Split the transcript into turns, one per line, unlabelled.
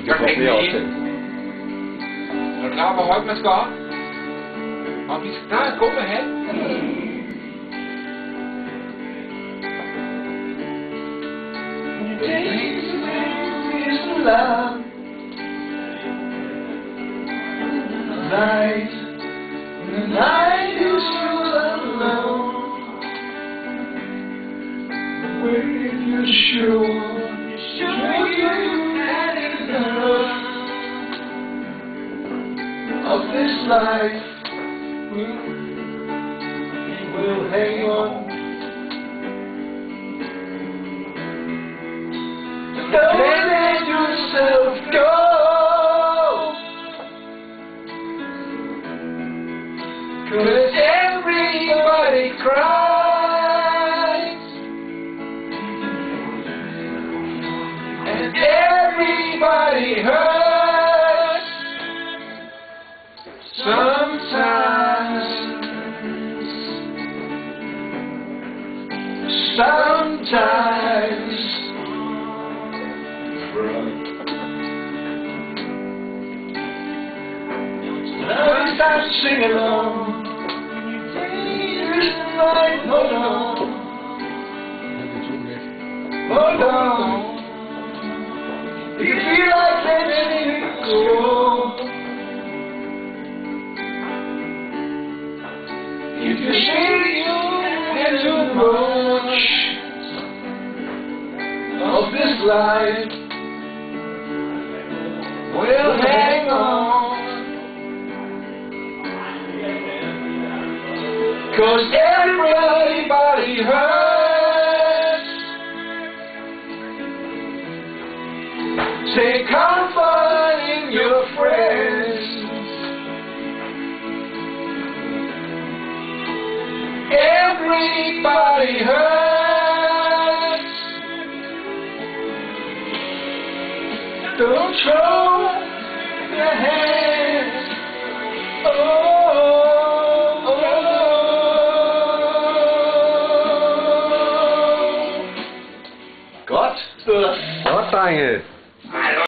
Gør det ikke mere. Er du klar, hvor højt man skal op? Og vi skal klare at gå med hand.
The night is full of love. When you're sure you've had enough of this life, you will hang on. Don't let yourself go. Cause everybody cries, and everybody hurts. Sometimes start singing along. Hold on, hold on. If you feel like letting it go, if you see and too much of this life, well, hang on. 'Cause everybody hurts. Take comfort in your friends. Everybody hurts. Don't throw your hands.
Godt, drenge.